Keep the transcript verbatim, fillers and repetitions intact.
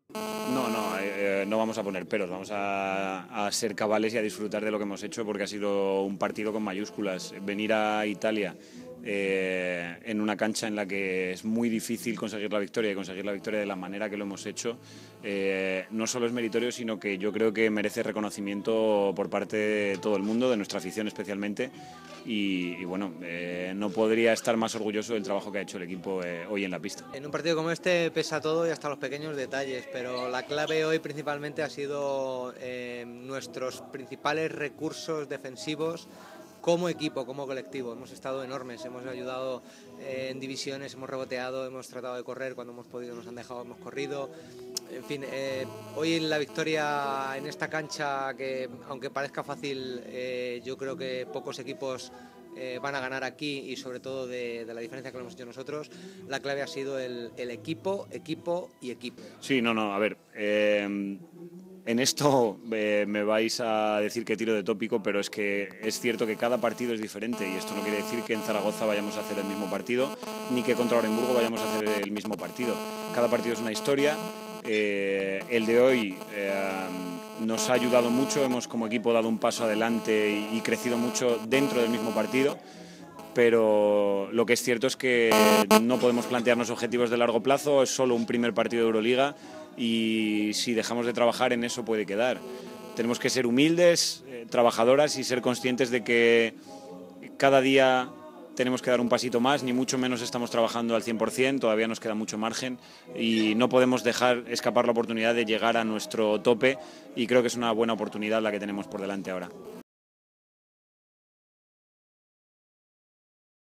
No, no, eh, no vamos a poner peros, vamos a, a ser cabales y a disfrutar de lo que hemos hecho porque ha sido un partido con mayúsculas. Venir a Italia eh, en una cancha en la que es muy difícil conseguir la victoria y conseguir la victoria de la manera que lo hemos hecho, eh, no solo es meritorio, sino que yo creo que merece reconocimiento por parte de todo el mundo, de nuestra afición especialmente. Y, y bueno, eh, no podría estar más orgulloso del trabajo que ha hecho el equipo eh, hoy en la pista. En un partido como este pesa todo y hasta los pequeños detalles, pero la clave hoy principalmente ha sido eh, nuestros principales recursos defensivos como equipo, como colectivo. Hemos estado enormes, hemos ayudado eh, en divisiones, hemos reboteado, hemos tratado de correr cuando hemos podido, nos han dejado, hemos corrido. En fin, eh, hoy la victoria en esta cancha, que aunque parezca fácil, eh, yo creo que pocos equipos eh, van a ganar aquí, y sobre todo de, de la diferencia que lo hemos hecho nosotros, la clave ha sido el, el equipo, equipo y equipo. Sí, no, no, a ver, eh, en esto eh, me vais a decir que tiro de tópico, pero es que es cierto que cada partido es diferente y esto no quiere decir que en Zaragoza vayamos a hacer el mismo partido ni que contra Orenburgo vayamos a hacer el mismo partido. Cada partido es una historia. Eh, el de hoy eh, nos ha ayudado mucho, hemos como equipo dado un paso adelante y, y crecido mucho dentro del mismo partido, pero lo que es cierto es que no podemos plantearnos objetivos de largo plazo, es solo un primer partido de Euroliga y si dejamos de trabajar en eso puede quedar. Tenemos que ser humildes, eh, trabajadoras y ser conscientes de que cada día tenemos que dar un pasito más, ni mucho menos estamos trabajando al cien por cien, todavía nos queda mucho margen y no podemos dejar escapar la oportunidad de llegar a nuestro tope y creo que es una buena oportunidad la que tenemos por delante ahora.